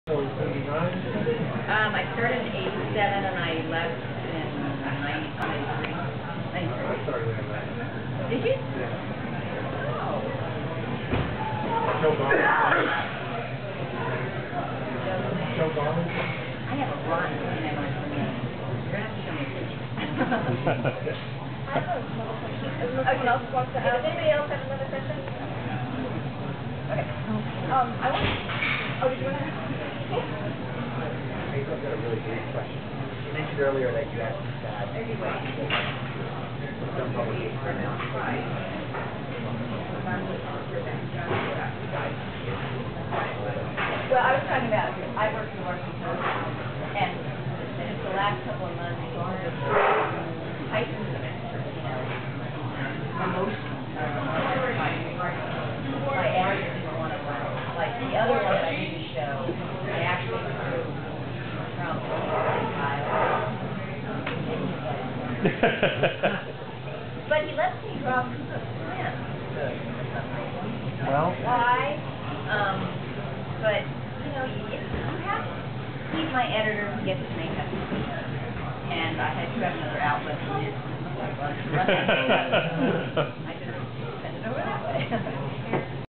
I started in '87 and I left in '93. I started in '93. Did you? Yeah. Oh. Joe Biden. Joe Biden. I have a lot of memories from you. You're going to have to show me a picture. I have another question. Anyone else wants to ask? Does anybody else have another question? Okay. I want. Oh, did you want to ask? I've got a really brief question. You mentioned earlier that you had some Well, I was talking about, I work in Washington, and just the last couple of months, heightened, Emotional. My actors didn't want to run. Like the other one that I didn't show, I actually grew from but he lets me draw Koopa Flynn. Well. Why? But you know, you have to. He's my editor. He gets to make that decision. And I had to have another outlet for this. I just sent it over that way.